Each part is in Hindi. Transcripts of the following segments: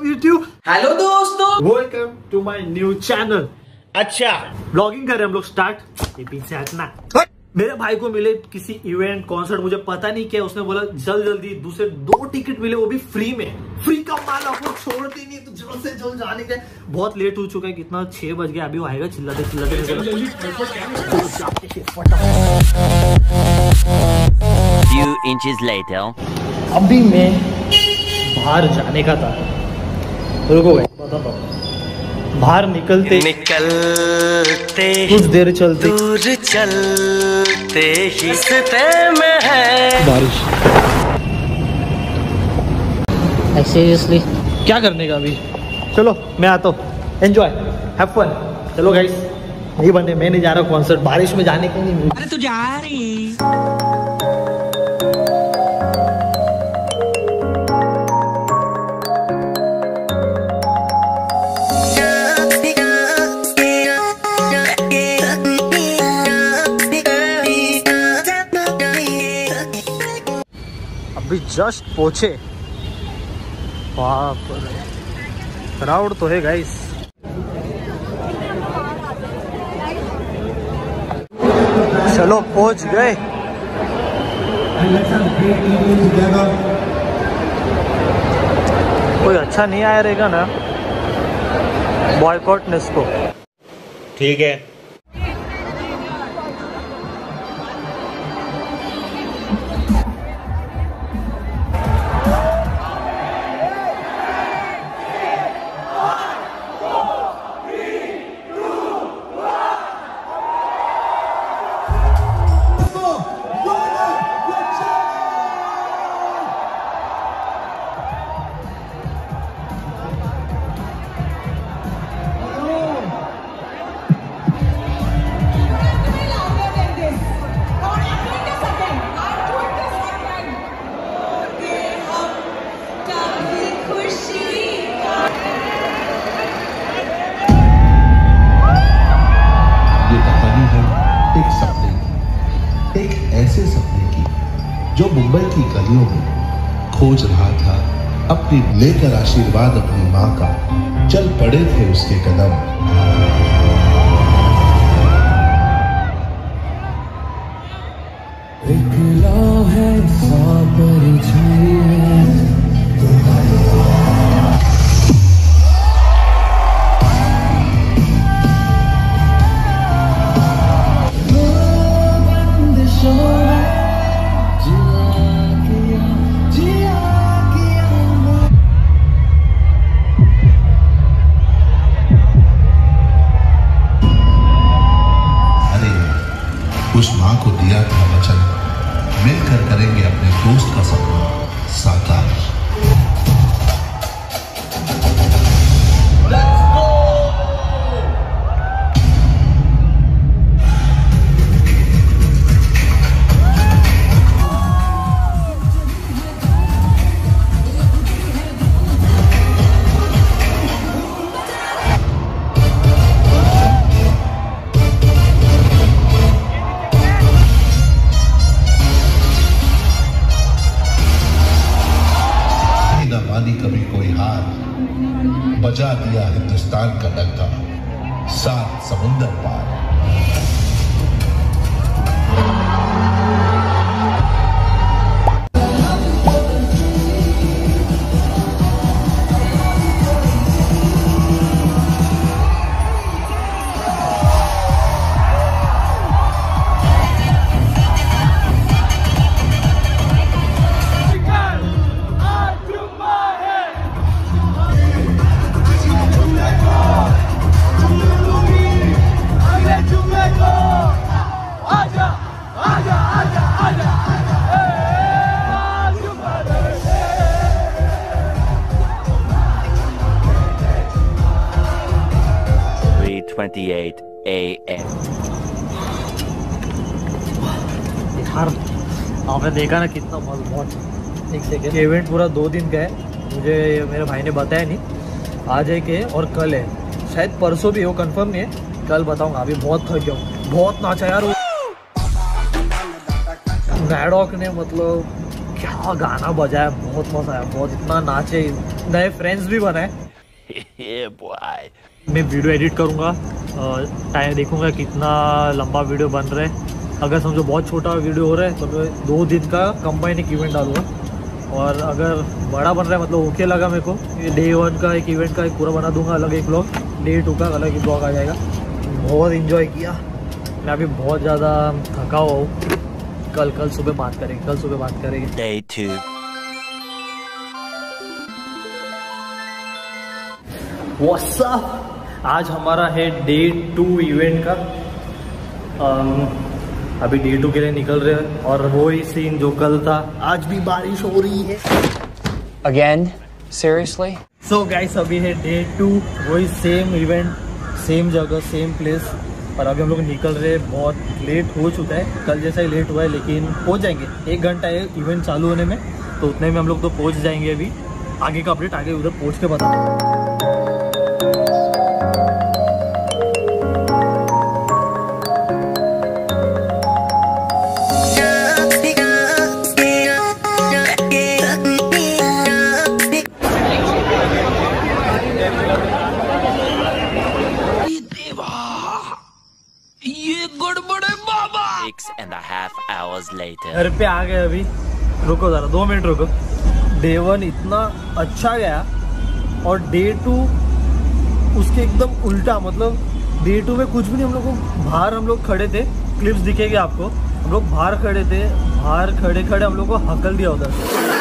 यूट्यूब। हेलो दोस्तों, welcome to my new channel. अच्छा ब्लॉगिंग कर रहे हैं हम लोग स्टार्ट। ये पीछे हटना। मेरे भाई को मिले किसी इवेंट कॉन्सर्ट, मुझे पता नहीं क्या, उसने बोला जल्दी दूसरे 2 टिकट मिले, वो भी फ्री में। फ्री का माल आपको छोड़ती नहीं, तो जल्द से जल्द जाने का। बहुत लेट हो चुका है, कितना 6 बज गया, अभी वो आएगा चिल्लाते Few inches later. अभी मैं बाहर जाने का था, रुको भाई बताता हूँ। बाहर निकलते कुछ देर चलते दूर चलते ही रास्ते में है बारिश। सीरियसली क्या करने का अभी? चलो मैं आता हूँ, एंजॉय, हैव फन। चलो गाइस, नहीं बने, मैं नहीं जा रहा कॉन्सर्ट, बारिश में जाने का नहीं। अरे तू जा रही अभी जस्ट पहुंचे। बाप रे, क्राउड तो है गाइस। चलो पहुंच गए। कोई अच्छा नहीं आया रहेगा ना, बॉयकॉट ने इसको। ठीक है। एक सपने की, एक ऐसे सपने की जो मुंबई की गलियों में खोज रहा था अपनी, लेकर आशीर्वाद अपनी माँ का, चल पड़े थे उसके कदम। उस माँ को दिया था वचन, मिलकर करेंगे अपने दोस्त का सपना साकार। कभी कोई हार, बजा दिया हिंदुस्तान का डंका, 7 समुंदर पार। AM. यार आपने देखा ना कितना बहुत। एक सेकेंड, इवेंट पूरा 2 दिन का है, मुझे मेरे भाई ने बताया नहीं। आज एक है और कल है, शायद परसों भी है, वो कंफर्म नहीं है, कल बताऊंगा। अभी बहुत थक गया हूँ, बहुत नाचा यार। मैडॉक ने मतलब क्या गाना बजाया, बहुत मजा आया, बहुत, इतना नाचे। नए फ्रेंड्स भी बनाए। Yeah, boy. मैं वीडियो एडिट करूँगा, टाइम देखूँगा कितना लंबा वीडियो बन रहा है। अगर समझो बहुत छोटा वीडियो हो रहा है तो मैं 2 दिन का कंबाइन एक इवेंट डालूँगा, और अगर बड़ा बन रहा है मतलब ओके लगा मेरे को, ये डे 1 का एक इवेंट का एक पूरा बना दूंगा अलग एक ब्लॉग, डे 2 का अलग एक ब्लॉग आ जाएगा। बहुत इन्जॉय किया, मैं अभी बहुत ज़्यादा थका हुआ हूँ। कल सुबह बात करेंगे। Day 2. व्हाट्स अप, आज हमारा है डे 2 इवेंट का। अभी डे 2 के लिए निकल रहे हैं, और वही सीन जो कल था, आज भी बारिश हो रही है। Again? Seriously? सो गाइस, अभी है डे 2, वही सेम इवेंट, सेम जगह, सेम प्लेस, और अभी हम लोग निकल रहे हैं। बहुत लेट हो चुका है, कल जैसा ही लेट हुआ है, लेकिन पहुंच जाएंगे। 1 घंटा है इवेंट चालू होने में, तो उतने में हम लोग तो पहुंच जाएंगे। अभी आगे का अपडेट आगे उधर पहुंच के बता दूँ। Yeah. 6.5 hours later. घर पे आ गए अभी। रुको जरा 2 मिनट रुको। डे 1 इतना अच्छा गया, और डे 2 उसके एकदम उल्टा। मतलब डे 2 में कुछ भी नहीं, हम लोग को बाहर हम लोग खड़े थे, क्लिप्स दिखेंगे आपको, हम लोग बाहर खड़े थे, बाहर खड़े खड़े हम लोग को हकल दिया उधर।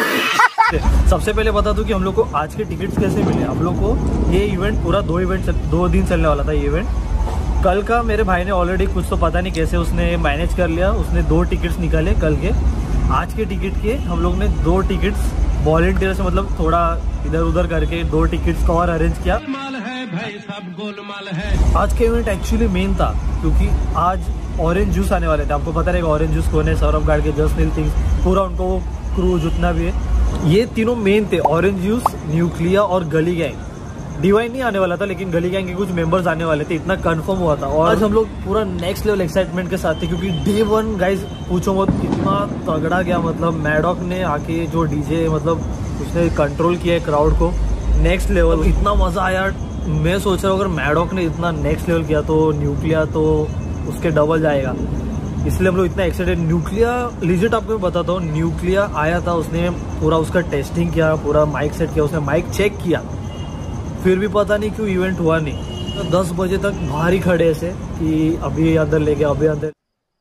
सबसे पहले बता दूं कि हम लोग को आज के टिकट्स कैसे मिले। हम लोग को ये इवेंट पूरा 2 दिन चलने वाला था। ये इवेंट कल का मेरे भाई ने ऑलरेडी कुछ तो पता नहीं कैसे उसने मैनेज कर लिया, उसने 2 टिकट्स निकाले कल के। आज के टिकट के हम लोग ने 2 टिकट्स वॉलंटियर से, मतलब थोड़ा इधर उधर करके 2 टिकट्स का और अरेंज किया। भाई सब गोलमाल है। आज के इवेंट एक्चुअली मेन था, क्योंकि आज ऑरेंज जूस आने वाले थे। आपको पता रहेगा ऑरेंज जूस कौन है, सौरभ गार्ड के जस्ट नील थिंग्स, पूरा उनको क्रू जितना भी है, ये तीनों मेन थे। ऑरेंज जूस, न्यूक्लिया और गली गैंग। डिवाइन नहीं आने वाला था, लेकिन गली गैंग के कुछ मेंबर्स आने वाले थे, इतना कंफर्म हुआ था। और आज हम लोग पूरा नेक्स्ट लेवल एक्साइटमेंट के साथ थे, क्योंकि डे 1 गाइज पूछो मत, इतना तगड़ा गया। मतलब मैडॉक ने आके जो डीजे, मतलब उसने कंट्रोल किया है क्राउड को नेक्स्ट लेवल, इतना मजा आया। मैं सोच रहा हूँ अगर मैडॉक ने इतना नेक्स्ट लेवल किया तो न्यूक्लिया तो उसके डबल जाएगा, इसलिए हम लोग इतना एक्साइटेड। न्यूक्लिया लिजिट आपको मैं बताता हूँ, न्यूक्लिया आया था, उसने पूरा उसका टेस्टिंग किया, पूरा माइक सेट किया, उसने माइक चेक किया, फिर भी पता नहीं क्यों इवेंट हुआ नहीं। तो 10 बजे तक बाहर ही खड़े ऐसे कि अभी अंदर ले गया, अभी अंदर।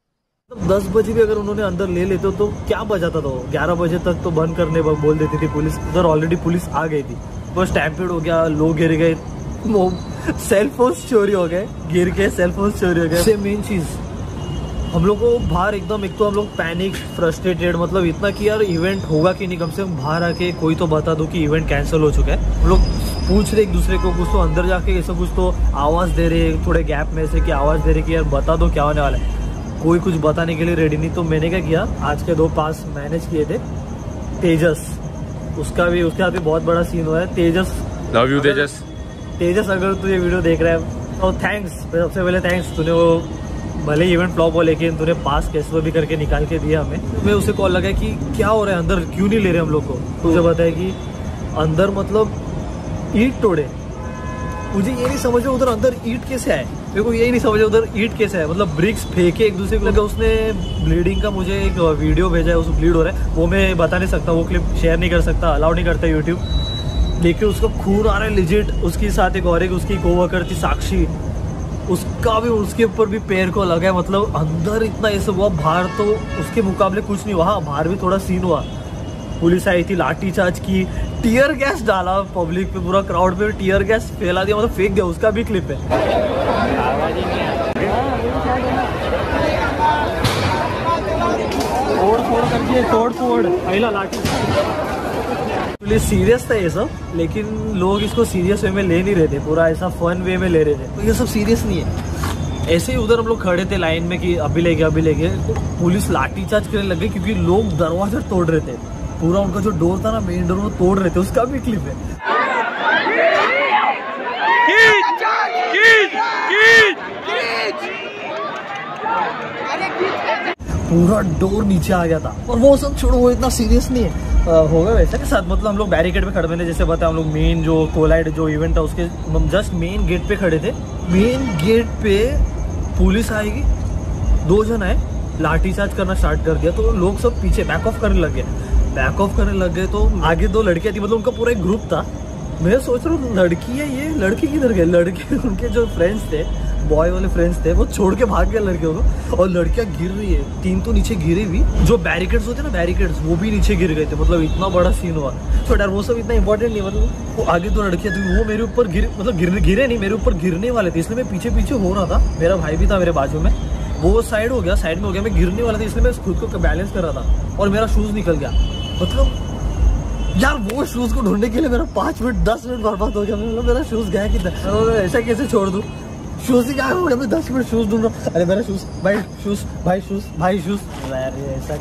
10 बजे भी अगर उन्होंने अंदर ले लेते तो क्या बचाता था। 11 बजे तक तो बंद करने बोल देती थी पुलिस। उधर ऑलरेडी पुलिस आ गई थी, बस स्टैम्पेड हो गया, लोग गिर गए, वो सेल फोन चोरी हो गए, गिर के सेल फोन चोरी हो गए। सबसे मेन चीज हम लोग को बाहर एकदम, एक तो हम लोग पैनिक, फ्रस्ट्रेटेड, मतलब इतना कि यार इवेंट होगा कि नहीं, कम से कम बाहर आके कोई तो बता दो कि इवेंट कैंसिल हो चुका है। हम लोग पूछ रहे एक दूसरे को, कुछ तो अंदर जाके ऐसा कुछ तो आवाज़ दे रहे, थोड़े गैप में से कि आवाज़ दे रहे कि यार बता दो क्या होने वाला है। कोई कुछ बताने के लिए रेडी नहीं। तो मैंने क्या किया, आज के 2 पास मैनेज किए थे। तेजस, उसका भी, उसके साथ भी बहुत बड़ा सीन हुआ है। तेजस, लव यू तेजस। तेजस अगर तू ये वीडियो देख रहा है तो थैंक्स, सबसे पहले थैंक्स। तूने वो भले इवेंट फ्लॉप हो, लेकिन तूने पास कैसे भी करके निकाल के दिया हमें। मैं उसे कॉल लगा कि क्या हो रहा है अंदर, क्यों नहीं ले रहे हम लोग को। तो उसे बताया कि अंदर मतलब ईंट तोड़े। मुझे ये नहीं समझ उधर अंदर ईंट कैसे आए, मेरे को यही नहीं समझ उधर ईंट कैसे आए। मतलब ब्रिक्स फेंके एक दूसरे को लगा। उसने ब्लीडिंग का मुझे एक वीडियो भेजा है, उस ब्लीड हो रहा है, वो मैं बता नहीं सकता, वो क्लिप शेयर नहीं कर सकता, अलाउ नहीं करता यूट्यूब। लेकिन उसका खून आ रहा है लिजिट। उसके साथ एक और एक उसकी कोवर्कर थी साक्षी, उसका भी, उसके ऊपर भी पैर को लगा है। मतलब अंदर इतना ये सब हुआ, बाहर तो उसके मुकाबले कुछ नहीं हुआ। बाहर भी थोड़ा सीन हुआ, पुलिस आई थी, लाठी चार्ज की, टीयर गैस डाला पब्लिक पे, पूरा क्राउड पे टीयर गैस फैला दिया, मतलब फेंक दिया। उसका भी क्लिप है। तोड़ फोड़ पहला लाठी। पुलिस सीरियस था ये सब, लेकिन लोग इसको सीरियस वे में ले नहीं रहे थे, पूरा ऐसा फन वे में ले रहे थे। तो ये सब सीरियस नहीं है। ऐसे ही उधर हम लोग खड़े थे लाइन में कि अभी ले गए, अभी ले गए। तो पुलिस लाठीचार्ज करने लग गई, क्योंकि लोग दरवाजा तोड़ रहे थे। पूरा उनका जो डोर था ना, मेन डोर, वो तोड़ रहे थे। उसका भी क्लिप है। पूरा डोर नीचे आ गया था। और वो सब छोड़ो, वो इतना सीरियस नहीं है, होगा वैसा के साथ। मतलब हम लोग बैरिकेड पे खड़े थे, जैसे बताया हम लोग मेन जो कोलाइड जो इवेंट था उसके जस्ट मेन गेट पे खड़े थे। मेन गेट पे पुलिस आएगी, 2 जन आए, लाठीचार्ज करना स्टार्ट कर दिया। तो लोग सब पीछे बैक ऑफ करने लग गए। तो आगे 2 लड़कियां थी, मतलब उनका पूरा एक ग्रुप था। मैं सोच रहा हूँ लड़की है ये, लड़के किधर गए? लड़के उनके जो फ्रेंड्स थे, बॉय वाले फ्रेंड्स थे, वो छोड़ के भाग गए लड़कियों को। और लड़कियां गिर रही है, 3 तो नीचे गिरी भी। जो बैरिकेड्स होते ना, बैरिकेड्स, वो भी नीचे गिर गए थे। मतलब इतना बड़ा सीन हुआ। तो यार वो सब इतना इंपॉर्टेंट नहीं, मतलब वो आगे 2 लड़कियां थी, वो मेरे ऊपर गिरे नहीं, मेरे ऊपर गिरने वाले थे, इसलिए मैं पीछे हो रहा था। मेरा भाई भी था मेरे बाजू में, वो साइड में हो गया, मैं गिरने वाला था, इसलिए मैं खुद को बैलेंस कर रहा था और मेरा शूज निकल गया। मतलब यार वो शूज को ढूंढने के लिए मेरा 5 मिनट 10 मिनट बर्बाद हो गया। मतलब मेरा शूज गया किधर? ऐसा कैसे छोड़ दूं? शूज ही क्या हो गया? मैं 10 मिनट शूज ढूंढ रहा हूँ। अरे मेरा शूज, भाई शूज। अरे ऐसा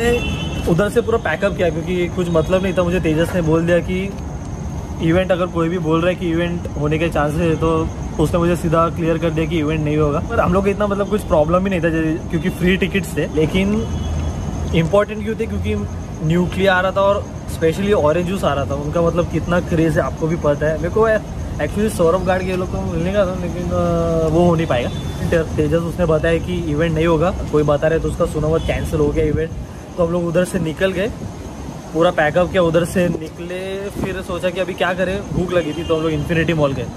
कैसे? उधर से पूरा पैकअप किया, क्योंकि कुछ मतलब नहीं था। मुझे तेजस ने बोल दिया कि इवेंट, अगर कोई भी बोल रहा है कि इवेंट होने के चांसेस है, तो उसने मुझे सीधा क्लियर कर दिया कि इवेंट नहीं होगा। पर हम लोग को इतना मतलब कुछ प्रॉब्लम ही नहीं था, क्योंकि फ्री टिकट्स थे। लेकिन इम्पोर्टेंट क्यों थे? क्योंकि न्यूक्लियर आ रहा था और स्पेशली ऑरेंज जूस आ रहा था। उनका मतलब कितना क्रेज है आपको भी पता है। मेरे को एक्चुअली सौरभ गार्ड के लोग को मिलने का था, लेकिन वो हो नहीं पाएगा। तेजस उसने बताया कि इवेंट नहीं होगा, कोई बता रहे तो उसका सुना हुआ कैंसिल हो गया इवेंट। तो हम लोग उधर से निकल गए, पूरा पैकअप किया, उधर से निकले। फिर सोचा कि अभी क्या करें, भूख लगी थी, तो हम लोग इन्फिनिटी मॉल गए।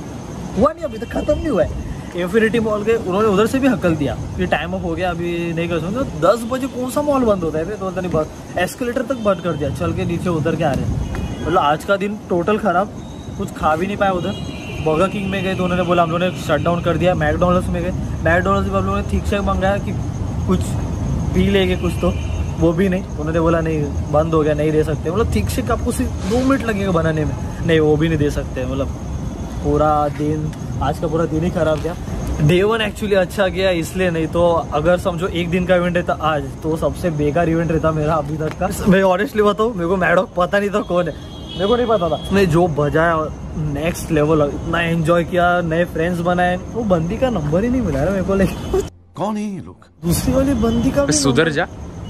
हुआ नहीं, अभी तक खत्म नहीं हुआ है। इन्फिनिटी मॉल गए, उन्होंने उधर से भी हकल दिया कि टाइम अप हो गया, अभी नहीं कर सकते। 10 बजे कौन सा मॉल बंद होता है? तो पता नहीं, बस एस्केलेटर तक बंद कर दिया। चल के नीचे उतर के आ रहे हैं। मतलब आज का दिन टोटल ख़राब, कुछ खा भी नहीं पाया उधर। बर्गर किंग में गए तो उन्होंने बोला हम लोगों ने शट डाउन कर दिया। मैकडोनल्ड्स में गए, मैकडोनल्ड्स में हम लोगों ने ठीक से मंगाया कि कुछ पी लेंगे कुछ, तो वो भी नहीं। उन्होंने बोला नहीं, बंद हो गया, नहीं दे सकते। मतलब ठीक से आपको सिर्फ 2 मिनट लगेगा बनाने में, नहीं वो भी नहीं दे सकते। मतलब पूरा दिन, आज का पूरा दिन ही खराब गया। Day 1 एक्चुअली अच्छा गया इसलिए, नहीं तो अगर समझो एक दिन का इवेंट रहता आज, तो सबसे बेकार इवेंट रहता मेरा अभी तक का। मैं ऑनेस्टली बताऊँ, मेरे को मैडॉक पता नहीं था कौन है, मेरे को नहीं पता था। मैं जो बजाया नेक्स्ट लेवल, इतना एंजॉय किया, नए फ्रेंड्स बनाए। वो बंदी का नंबर ही नहीं मिला मेरे को। लेकिन कौन है ये लोग? दूसरी वाली बंदी का सुधर जा,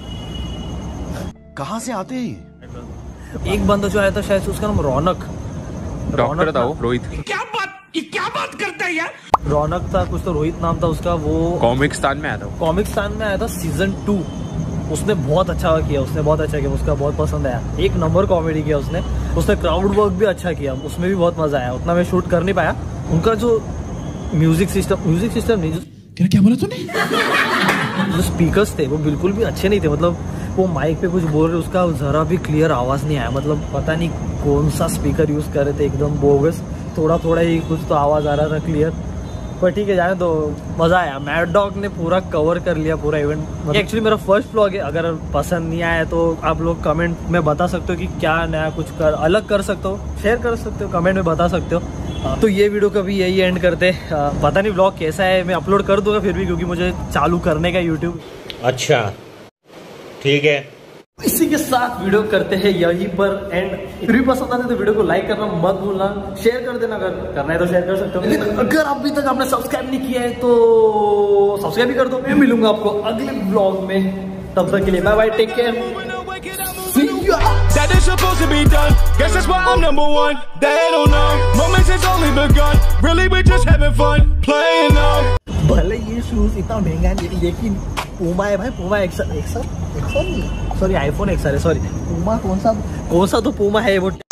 कहाँ से आते हैं? एक बंदा जो आया था, शायद उसका नाम रौनक, डॉक्टर था वो, रोहित। क्या बात करता है यार? रौनक था कुछ, तो रोहित नाम था उसका। वो कॉमिक्स्तान में आया था, सीजन 2। उसने बहुत अच्छा किया, उसका बहुत पसंद आया। एक नंबर कॉमेडी किया उसने क्राउड वर्क भी अच्छा किया, उसमें भी बहुत मजा आया। उतना मैं शूट कर नहीं पाया। उनका जो म्यूजिक सिस्टम नहीं, क्या बोला तूने? जो स्पीकर्स थे वो बिल्कुल भी अच्छे नहीं थे। मतलब वो माइक पे कुछ बोल रहे, उसका जरा भी क्लियर आवाज नहीं आया। मतलब पता नहीं कौन सा स्पीकर यूज कर रहे थे, एकदम बोगस। थोड़ा ही कुछ तो आवाज आ रहा था क्लियर। पर ठीक है, जाने तो मजा आया। मैड डॉग ने पूरा कवर कर लिया पूरा इवेंट। एक्चुअली मेरा फर्स्ट व्लॉग है, अगर पसंद नहीं आया तो आप लोग कमेंट में बता सकते हो कि क्या नया कुछ अलग कर सकते हो, शेयर कर सकते हो, कमेंट में बता सकते हो। तो ये वीडियो का भी यही एंड करते। पता नहीं व्लॉग कैसा है, मैं अपलोड कर दूंगा फिर भी, क्योंकि मुझे चालू करने का यूट्यूब। अच्छा ठीक है, इसी के साथ वीडियो करते हैं यहीं पर एंड। फिर भी पसंद आते तो वीडियो को लाइक करना मत भूलना, शेयर कर देना, अगर करना है तो शेयर कर सकते हो। लेकिन अगर अभी तक आपने सब्सक्राइब नहीं किया है तो सब्सक्राइब भी कर दो। मैं मिलूंगा आपको अगले ब्लॉग में, तब तक के लिए bye bye, take care, see ya। That is supposed to be done. Guess that's why I'm number one. They don't know. Moments has only begun. Really, we're just having fun, playing on. भले ये शूज इतना महंगा है, लेकिन पूमा है भाई, पूमा एक्सर नहीं, सॉरी आईफोन एक्सर है, सॉरी पूमा कौन सा तो पूमा है वो।